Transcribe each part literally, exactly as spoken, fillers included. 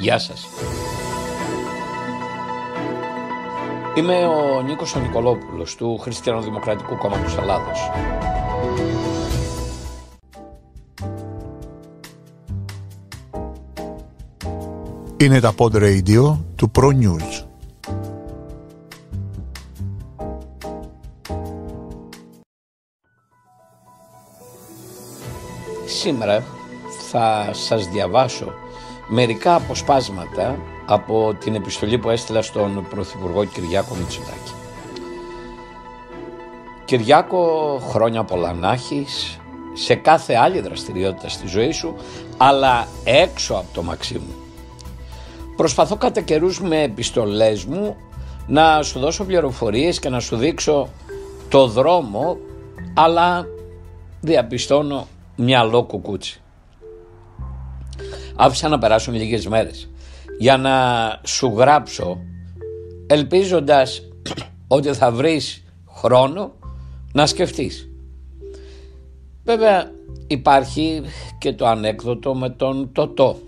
Γεια σας. Είμαι ο Νίκος ο Νικολόπουλος του Χριστιανοδημοκρατικού Κόμματος Ελλάδος. Είναι τα Pod Radio του ProNews. Σήμερα θα σας διαβάσω μερικά αποσπάσματα από την επιστολή που έστειλα στον Πρωθυπουργό Κυριάκο Μητσοτάκη. Κυριάκο, χρόνια πολλά να έχεις σε κάθε άλλη δραστηριότητα στη ζωή σου, αλλά έξω από το Μαξίμου. Προσπαθώ κατά καιρούς με επιστολές μου να σου δώσω πληροφορίες και να σου δείξω το δρόμο, αλλά διαπιστώνω μυαλό κουκούτσι. Άφησα να περάσουν λίγες μέρες για να σου γράψω, ελπίζοντας ότι θα βρεις χρόνο να σκεφτείς. Βέβαια υπάρχει και το ανέκδοτο με τον Τωτό.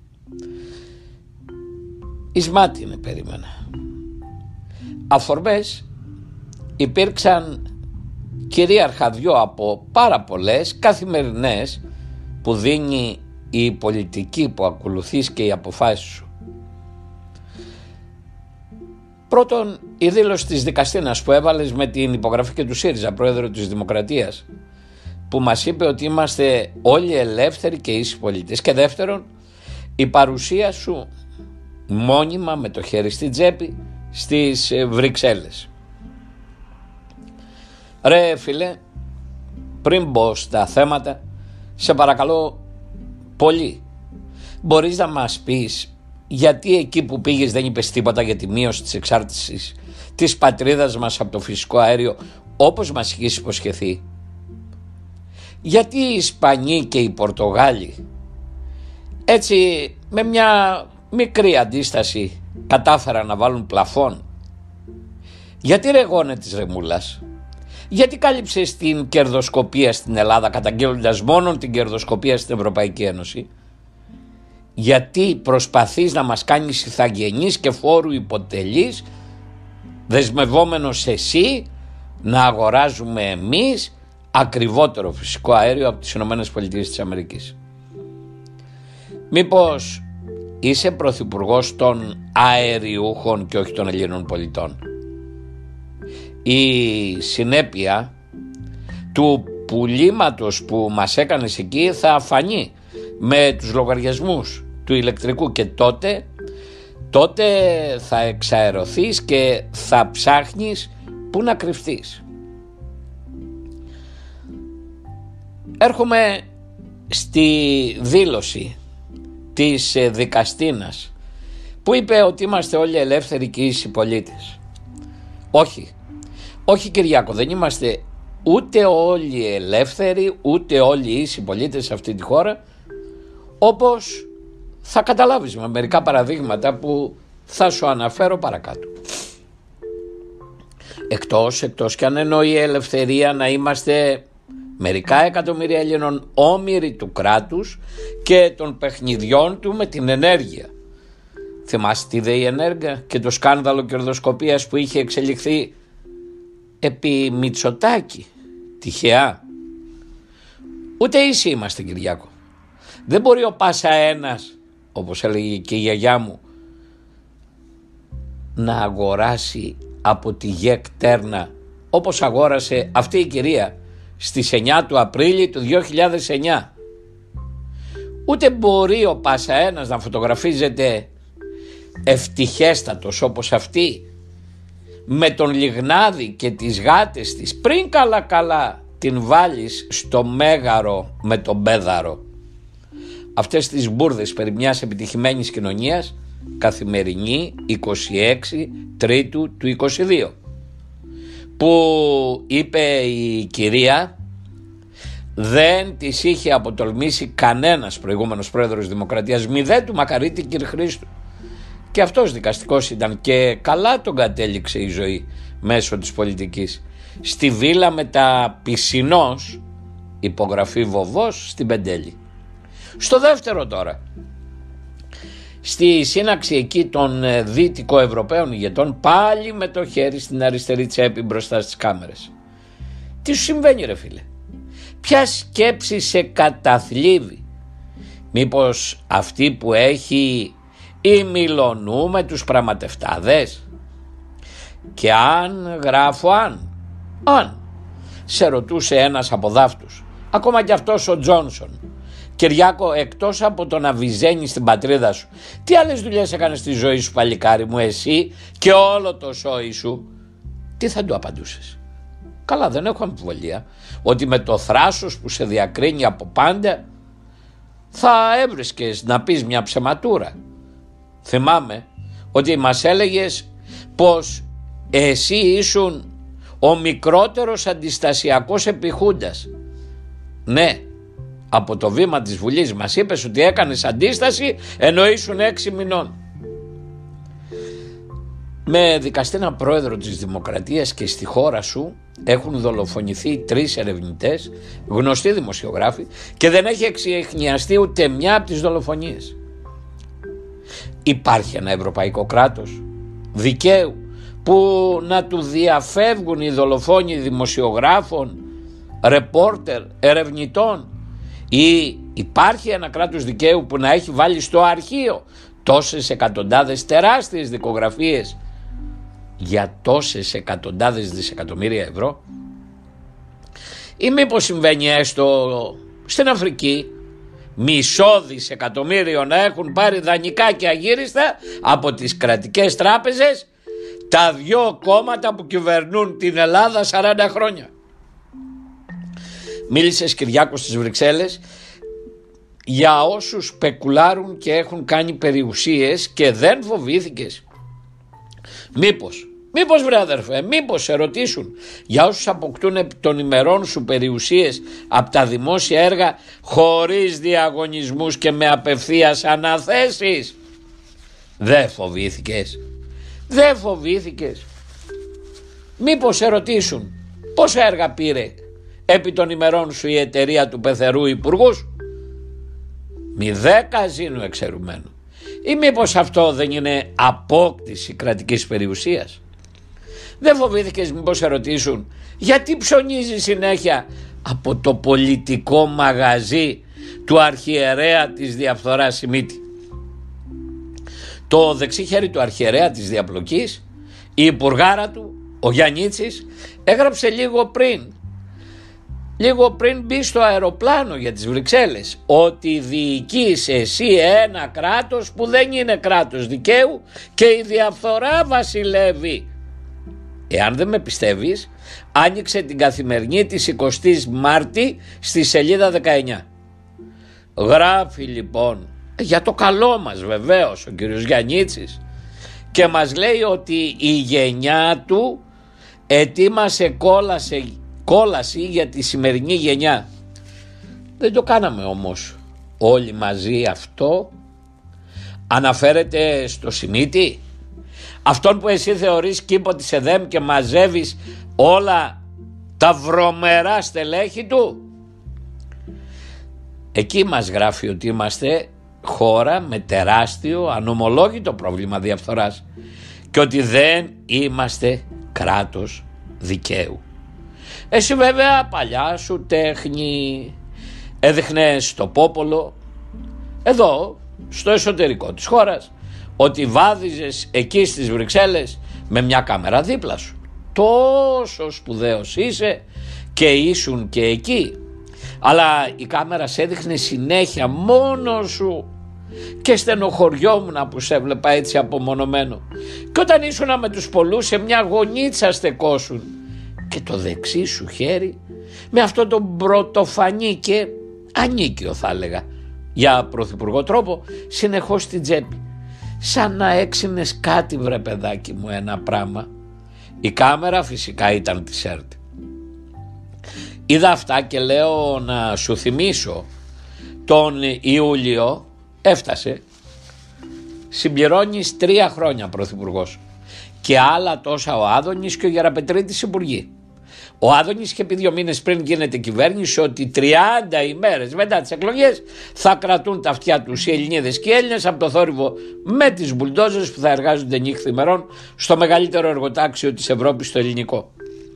Εις μάτινε περίμενα. Αφορμές υπήρξαν κυρίαρχα δυο από πάρα πολλές καθημερινές που δίνει η πολιτική που ακολουθείς και οι αποφάσεις σου. Πρώτον, η δήλωση της δικαστήνας που έβαλες με την υπογραφή και του ΣΥΡΙΖΑ, πρόεδρο της Δημοκρατίας, που μας είπε ότι είμαστε όλοι ελεύθεροι και ίσοι πολίτες. Και δεύτερον, η παρουσία σου μόνιμα με το χέρι στην τσέπη στις Βρυξέλλες. Ρε φίλε, πριν μπω στα θέματα, σε παρακαλώ πολύ, μπορείς να μας πεις γιατί εκεί που πήγες δεν είπες τίποτα για τη μείωση της εξάρτησης της πατρίδας μας από το φυσικό αέριο, όπως μας είχες υποσχεθεί? Γιατί οι Ισπανοί και οι Πορτογάλοι έτσι με μια μικρή αντίσταση κατάφεραν να βάλουν πλαφόν? Γιατί ρε γόνε της ρεμούλας, γιατί κάλυψες την κερδοσκοπία στην Ελλάδα καταγγέλλοντας μόνο την κερδοσκοπία στην Ευρωπαϊκή Ένωση? Γιατί προσπαθείς να μας κάνεις ηθαγενείς και φόρου υποτελείς, δεσμευόμενος εσύ να αγοράζουμε εμείς ακριβότερο φυσικό αέριο από τις Ηνωμένες Πολιτείες της Αμερικής? Μήπως είσαι πρωθυπουργός των αεριούχων και όχι των Ελλήνων πολιτών? Η συνέπεια του πουλήματος που μας έκανες εκεί θα φανεί με τους λογαριασμούς του ηλεκτρικού και τότε, τότε θα εξαερωθείς και θα ψάχνεις πού να κρυφτείς. Έρχομαι στη δήλωση της δικαστήνας που είπε ότι είμαστε όλοι ελεύθεροι και ίσοι πολίτες. Όχι, όχι Κυριάκο, δεν είμαστε ούτε όλοι ελεύθεροι ούτε όλοι ίσοι πολίτες σε αυτή τη χώρα, όπως θα καταλάβεις με μερικά παραδείγματα που θα σου αναφέρω παρακάτω. Εκτός, εκτός και αν εννοεί ελευθερία να είμαστε μερικά εκατομμύρια Ελλήνων όμοιροι του κράτους και των παιχνιδιών του με την ενέργεια. Θυμάστε τι είδε η ενέργεια και το σκάνδαλο κερδοσκοπίας που είχε εξελιχθεί επί Μητσοτάκη? Τυχαία? Ούτε ίσοι είμαστε Κυριάκο. Δεν μπορεί ο πάσα ένας, όπως έλεγε και η γιαγιά μου, να αγοράσει από τη ΓΕΚ Τέρνα όπως αγόρασε αυτή η κυρία στις εννιά του Απρίλη του δύο χιλιάδες εννιά. Ούτε μπορεί ο πάσα ένας να φωτογραφίζεται ευτυχέστατος όπως αυτή με τον λιγνάδι και τις γάτες της πριν καλά καλά την βάλεις στο μέγαρο με τον πέδαρο. Αυτές τις μπουρδες περί μιας επιτυχημένης κοινωνίας, Καθημερινή είκοσι έξι Τρίτου του είκοσι δύο, που είπε η κυρία δεν της είχε αποτολμήσει κανένας προηγούμενος πρόεδρος Δημοκρατίας, μηδέ του Μακαρίτη κ. Χρήστου. Και αυτός δικαστικός ήταν και καλά τον κατέληξε η ζωή μέσω της πολιτικής. Στη βίλα με τα πισινός, υπογραφή Βοβός στην Πεντέλη. Στο δεύτερο τώρα, στη σύναξη εκεί των δυτικοευρωπαίων ηγετών, πάλι με το χέρι στην αριστερή τσέπη μπροστά στις κάμερες. Τι σου συμβαίνει ρε φίλε? Ποια σκέψη σε καταθλίβει? Μήπως αυτή που έχει η Μιλονού με τους πραγματευτάδες? Και αν γράφω αν, αν σε ρωτούσε ένας από δάφτους, ακόμα κι αυτός ο Τζόνσον, Κυριάκο, εκτός από το να βυζένεις στην πατρίδα σου, τι άλλες δουλειές έκανες στη ζωή σου παλικάρι μου εσύ και όλο το σόι σου? Τι θα του απαντούσες? Καλά, δεν έχω αμφιβολία ότι με το θράσος που σε διακρίνει από πάντα θα έβρισκες να πεις μια ψεματούρα. Θυμάμαι ότι μας έλεγες πως εσύ ήσουν ο μικρότερος αντιστασιακός επιχούντας. Ναι, από το βήμα της Βουλής μας είπες ότι έκανες αντίσταση ενώ ήσουν έξι μηνών. Με δικαστήνα πρόεδρο της Δημοκρατίας και στη χώρα σου έχουν δολοφονηθεί τρεις ερευνητές, γνωστοί δημοσιογράφοι, και δεν έχει εξιχνιαστεί ούτε μια από τις δολοφονίες. Υπάρχει ένα ευρωπαϊκό κράτος δικαίου που να του διαφεύγουν οι δολοφόνοι δημοσιογράφων, ρεπόρτερ, ερευνητών? Ή υπάρχει ένα κράτος δικαίου που να έχει βάλει στο αρχείο τόσες εκατοντάδες τεράστιες δικογραφίες για τόσες εκατοντάδες δισεκατομμύρια ευρώ? Ή μήπως συμβαίνει έστω στην Αφρική μισό δισεκατομμύριο να έχουν πάρει δανεικά και αγύριστα από τις κρατικές τράπεζες τα δυο κόμματα που κυβερνούν την Ελλάδα σαράντα χρόνια? Μίλησες, Κυριάκο, στις Βρυξέλλες για όσους σπεκουλάρουν και έχουν κάνει περιουσίες και δεν φοβήθηκες? Μήπως, μήπως βρε αδερφέ, μήπως σε ρωτήσουν για όσους αποκτούν επί των ημερών σου περιουσίες από τα δημόσια έργα χωρίς διαγωνισμούς και με απευθείας αναθέσεις? Δεν φοβήθηκες? Δεν φοβήθηκες? Μήπως σε ρωτήσουν πόσα έργα πήρε επί των ημερών σου η εταιρεία του πεθερού υπουργού σου? Μη δέκα ζήνου εξαιρουμένου. Ή μήπως αυτό δεν είναι απόκτηση κρατικής περιουσίας? Δεν φοβήθηκες μήπως σε ρωτήσουν γιατί ψωνίζει συνέχεια από το πολιτικό μαγαζί του αρχιερέα της διαφθοράς Σιμίτη? Το δεξί χέρι του αρχιερέα της διαπλοκής, η υπουργάρα του, ο Γιαννίτσης, έγραψε λίγο πριν Λίγο πριν μπει στο αεροπλάνο για τις Βρυξέλλες ότι διοικείς εσύ ένα κράτος που δεν είναι κράτος δικαίου και η διαφθορά βασιλεύει. Εάν δεν με πιστεύεις, άνοιξε την Καθημερινή της εικοστής Μάρτη στη σελίδα δεκαεννιά. Γράφει λοιπόν, για το καλό μας βεβαίως, ο κύριος Γιαννίτσης, και μας λέει ότι η γενιά του ετοίμασε κόλασε κόλαση για τη σημερινή γενιά. Δεν το κάναμε όμως όλοι μαζί αυτό? Αναφέρεται στο Σιμίτη, αυτόν που εσύ θεωρείς κήπο της ΕΔΕΜ και μαζεύεις όλα τα βρωμερά στελέχη του? Εκεί μας γράφει ότι είμαστε χώρα με τεράστιο ανομολόγητο πρόβλημα διαφθοράς και ότι δεν είμαστε κράτος δικαίου. Εσύ βέβαια παλιά σου τέχνη έδειχνες στο πόπολο, εδώ στο εσωτερικό της χώρας, ότι βάδιζες εκεί στις Βρυξέλλες με μια κάμερα δίπλα σου. Τόσο σπουδαίος είσαι και ήσουν και εκεί. Αλλά η κάμερα σε έδειχνε συνέχεια μόνο σου και στενοχωριόμουν που σε έβλεπα έτσι απομονωμένο. Και όταν ήσουν με τους πολλούς σε μια γωνίτσα στεκόσουν και το δεξί σου χέρι με αυτό το πρωτοφανή και ανίκιο θα έλεγα για πρωθυπουργό τρόπο συνεχώς στην τσέπη, σαν να έξινες κάτι βρε παιδάκι μου ένα πράγμα. Η κάμερα φυσικά ήταν της ΕΡΤ. Είδα αυτά και λέω να σου θυμίσω τον Ιούλιο έφτασε, συμπληρώνεις τρία χρόνια πρωθυπουργός και άλλα τόσα ο Άδωνης και ο Γεραπετρίτης υπουργοί. Ο Άδωνης είχε πει δύο μήνες πριν γίνεται κυβέρνηση ότι τριάντα ημέρες μετά τις εκλογές θα κρατούν τα αυτιά τους οι Ελληνίδες και οι Έλληνες από το θόρυβο με τις μπουλντόζες που θα εργάζονται νύχθη ημερών στο μεγαλύτερο εργοτάξιο της Ευρώπης, στο ελληνικό.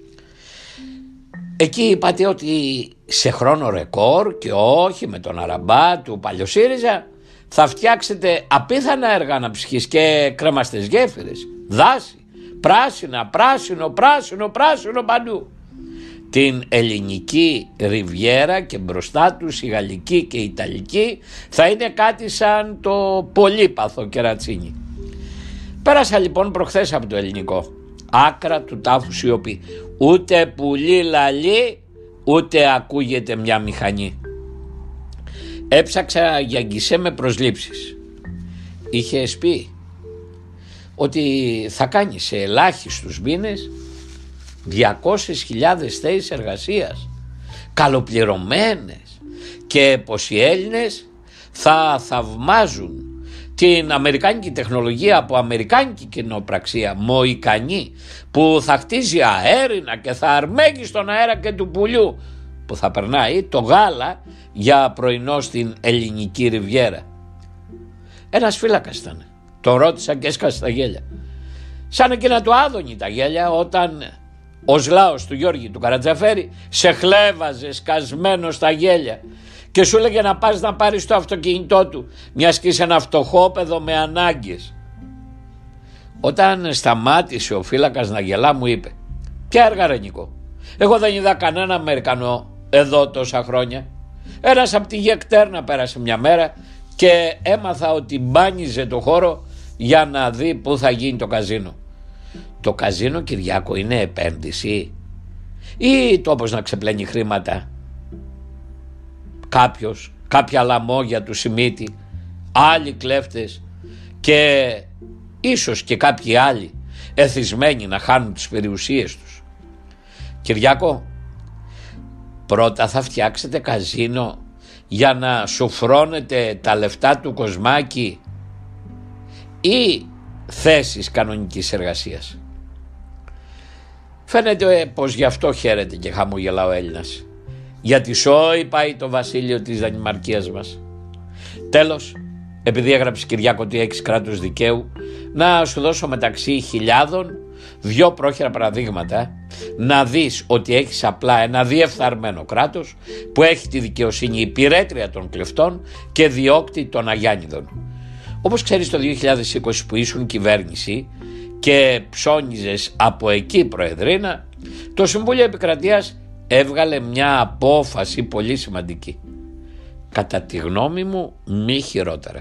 Εκεί είπατε ότι σε χρόνο ρεκόρ και όχι με τον αραμπά του παλιοσύριζα θα φτιάξετε απίθανα έργα αναψυχής και κρεμαστές γέφυρες, δάση, πράσινα, πράσινο, πράσινο, πράσινο παντού. Την ελληνική ριβιέρα και μπροστά τους η γαλλική και η ιταλική θα είναι κάτι σαν το πολύπαθο κερατσίνι. Πέρασα λοιπόν προχθές από το ελληνικό, άκρα του τάφου σιωπή, ούτε πουλί λαλί ούτε ακούγεται μια μηχανή. Έψαξα για γκισέ με προσλήψεις. Είχες πει ότι θα κάνει σε ελάχιστους μήνες διακόσιες χιλιάδες θέσεις εργασίας καλοπληρωμένες και πως οι Έλληνες θα θαυμάζουν την αμερικάνικη τεχνολογία από αμερικάνικη κοινοπραξία μοϊκανή που θα χτίζει αέρινα και θα αρμέγει στον αέρα και του πουλιού που θα περνάει το γάλα για πρωινό στην ελληνική ριβιέρα. Ένας φύλακας ήταν. Τον ρώτησα και έσκασε τα γέλια. Σαν εκείνα του Άδωνη τα γέλια όταν ο Σλάος του Γιώργη του Καρατζαφέρη σε χλέβαζε σκασμένο στα γέλια και σου έλεγε να πας να πάρεις το αυτοκίνητό του μιας και είσαι ένα φτωχόπεδο με ανάγκες. Όταν σταμάτησε ο φύλακας να γελά μου είπε, ποια έργα ρε Νίκο, εγώ δεν είδα κανένα Αμερικανό εδώ τόσα χρόνια. Ένας από τη Γεκτέρνα πέρασε μια μέρα και έμαθα ότι μπάνιζε το χώρο για να δει πού θα γίνει το καζίνο. Το καζίνο, Κυριάκο, είναι επένδυση ή τόπος να ξεπλένει χρήματα? Κάποιος, κάποια λαμόγια του Σιμίτη, άλλοι κλέφτες και ίσως και κάποιοι άλλοι εθισμένοι να χάνουν τις περιουσίες τους. Κυριάκο, πρώτα θα φτιάξετε καζίνο για να σουφρώνετε τα λεφτά του Κοσμάκη ή θέσεις κανονικής εργασίας? Φαίνεται πως γι' αυτό χαίρεται και χαμογελά ο Έλληνας, γιατί σόι πάει το βασίλειο της Δανημαρκίας μας. Τέλος, επειδή έγραψε Κυριάκο ότι έχεις κράτος δικαίου, να σου δώσω μεταξύ χιλιάδων δυο πρόχειρα παραδείγματα να δεις ότι έχεις απλά ένα διεφθαρμένο κράτος που έχει τη δικαιοσύνη υπηρέτρια των κλεφτών και διώκτη των αγιάννηδων. Όπως ξέρεις, το δύο χιλιάδες είκοσι που ήσουν κυβέρνηση και ψώνιζες από εκεί προεδρίνα, το Συμβούλιο Επικρατείας έβγαλε μια απόφαση πολύ σημαντική. Κατά τη γνώμη μου μη χειρότερα.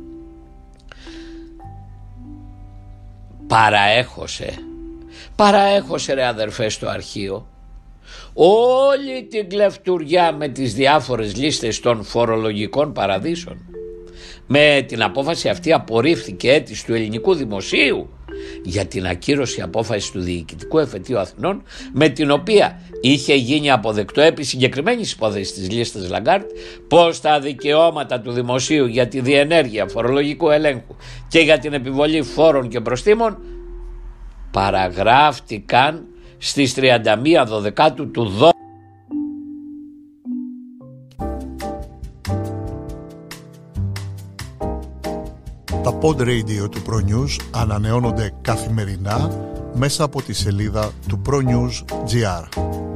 Παραέχωσε, παραέχωσε ρε αδερφέ στο αρχείο όλη την κλεφτουριά με τις διάφορες λίστες των φορολογικών παραδείσων. Με την απόφαση αυτή απορρίφθηκε αίτηση του ελληνικού δημοσίου για την ακύρωση απόφαση του Διοικητικού Εφετείου Αθηνών, με την οποία είχε γίνει αποδεκτό επί συγκεκριμένης υπόθεσης της λίστας Λαγκάρτ πως τα δικαιώματα του δημοσίου για τη διενέργεια φορολογικού ελέγχου και για την επιβολή φόρων και προστίμων παραγράφτηκαν στις τριάντα μία Δωδεκάτου του δώδεκα. Τα Pod Radio του ProNews ανανεώνονται καθημερινά μέσα από τη σελίδα του ProNews τζι αρ.